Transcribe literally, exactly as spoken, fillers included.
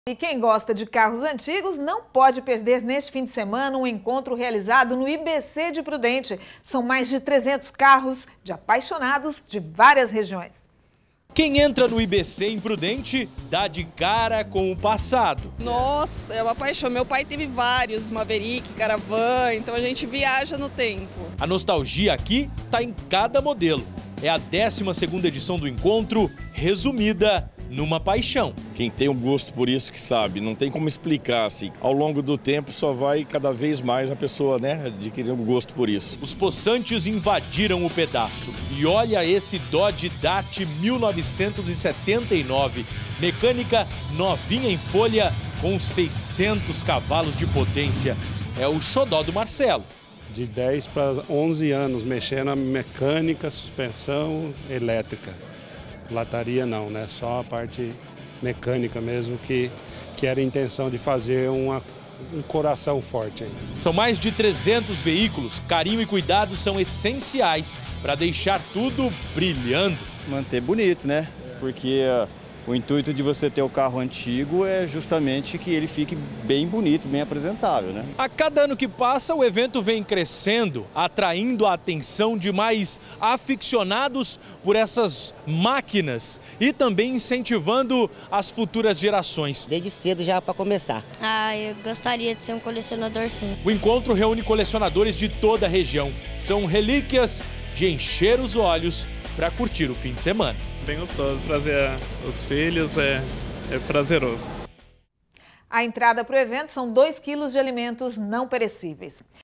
E quem gosta de carros antigos não pode perder neste fim de semana um encontro realizado no I B C de Prudente. São mais de trezentos carros de apaixonados de várias regiões. Quem entra no I B C em Prudente dá de cara com o passado. Nossa, é uma paixão. Meu pai teve vários, Maverick, Caravan, então a gente viaja no tempo. A nostalgia aqui está em cada modelo. É a décima segunda edição do encontro, resumida numa paixão. Quem tem um gosto por isso que sabe, não tem como explicar assim. Ao longo do tempo só vai cada vez mais a pessoa, né, adquirindo gosto por isso. Os possantes invadiram o pedaço. E olha esse Dodge Dart mil novecentos e setenta e nove. Mecânica novinha em folha com seiscentos cavalos de potência. É o xodó do Marcelo. De dez para onze anos mexendo na mecânica, suspensão elétrica. Lataria não, né? Só a parte mecânica mesmo que, que era a intenção de fazer uma, um coração forte aí. São mais de trezentos veículos. Carinho e cuidado são essenciais para deixar tudo brilhando. Manter bonito, né? Porque uh, o intuito de você ter o carro antigo é justamente que ele fique bem bonito, bem apresentável, né? A cada ano que passa, o evento vem crescendo, atraindo a atenção de mais aficionados por essas máquinas e também incentivando as futuras gerações. Desde cedo já para começar. Ah, eu gostaria de ser um colecionador, sim. O encontro reúne colecionadores de toda a região. São relíquias de encher os olhos para curtir o fim de semana. Bem gostoso, trazer os filhos é, é prazeroso. A entrada para o evento são dois quilos de alimentos não perecíveis.